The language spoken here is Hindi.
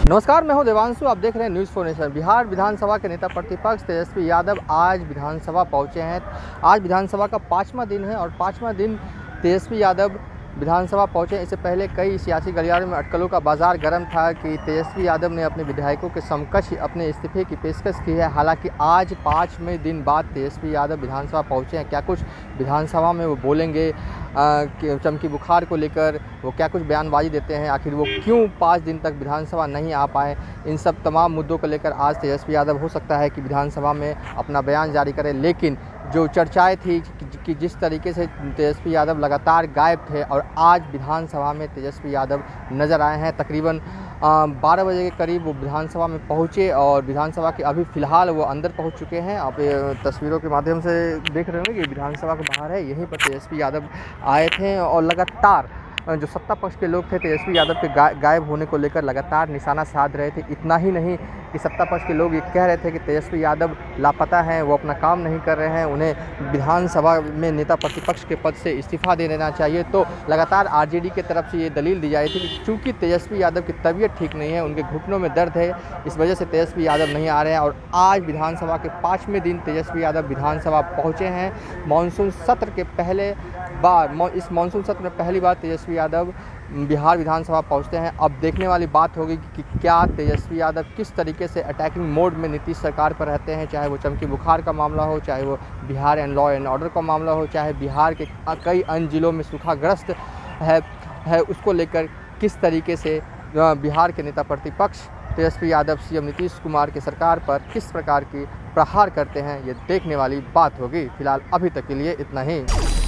नमस्कार, मैं हूं देवांशु। आप देख रहे हैं news for nation. Bihar Vidhan Sabha के नेता प्रतिपक्ष तेजस्वी यादव आज विधानसभा पहुंचे हैं। आज विधानसभा का 5वां दिन है और 5वां दिन तेजस्वी यादव विधानसभा पहुंचे। इससे पहले कई सियासी गलियारों में अटकलों का बाजार गर्म था कि तेजस्वी यादव ने अपने विधायकों के समकक्ष अपने इस्तीफे की पेशकश की है। हालांकि आज 5वें दिन बाद तेजस्वी यादव विधानसभा पहुंचे हैं। क्या कुछ विधानसभा में वो बोलेंगे, चमकी बुखार को लेकर वो क्या कुछ बयानबाजी देते हैं, आखिर वो क्यों 5 दिन तक विधानसभा नहीं आ पाए, इन सब तमाम मुद्दों को लेकर आज तेजस्वी यादव हो सकता है कि विधानसभा में अपना बयान जारी करें। लेकिन जो चर्चाएं थी कि जिस तरीके से तेजस्वी यादव लगातार गायब थे और आज विधानसभा में तेजस्वी यादव नज़र आए हैं। तकरीबन 12 बजे के करीब वो विधानसभा में पहुंचे और विधानसभा के अभी फ़िलहाल वो अंदर पहुंच चुके हैं। आप तस्वीरों के माध्यम से देख रहे होंगे कि विधानसभा के बाहर है, यहीं पर तेजस्वी यादव आए थे और लगातार जो सत्ता पक्ष के लोग थे तेजस्वी यादव के गायब होने को लेकर लगातार निशाना साध रहे थे। इतना ही नहीं कि सत्ता पक्ष के लोग ये कह रहे थे कि तेजस्वी यादव लापता हैं, वो अपना काम नहीं कर रहे हैं, उन्हें विधानसभा में नेता प्रतिपक्ष के पद से इस्तीफा दे देना चाहिए। तो लगातार आरजेडी की तरफ से ये दलील दी जा रही थी कि चूँकि तेजस्वी यादव की तबीयत ठीक नहीं है, उनके घुटनों में दर्द है, इस वजह से तेजस्वी यादव नहीं आ रहे हैं। और आज विधानसभा के 5वें दिन तेजस्वी यादव विधानसभा पहुँचे हैं। मानसून सत्र के पहले बार इस मानसून सत्र में पहली बार तेजस्वी यादव बिहार विधानसभा पहुंचते हैं। अब देखने वाली बात होगी कि क्या तेजस्वी यादव किस तरीके से अटैकिंग मोड में नीतीश सरकार पर रहते हैं, चाहे वो चमकी बुखार का मामला हो, चाहे वो Bihar and law and order का मामला हो, चाहे बिहार के कई अन्य जिलों में सूखाग्रस्त है उसको लेकर किस तरीके से बिहार के नेता प्रतिपक्ष तेजस्वी यादव सीएम नीतीश कुमार की सरकार पर किस प्रकार की प्रहार करते हैं, ये देखने वाली बात होगी। फिलहाल अभी तक के लिए इतना ही।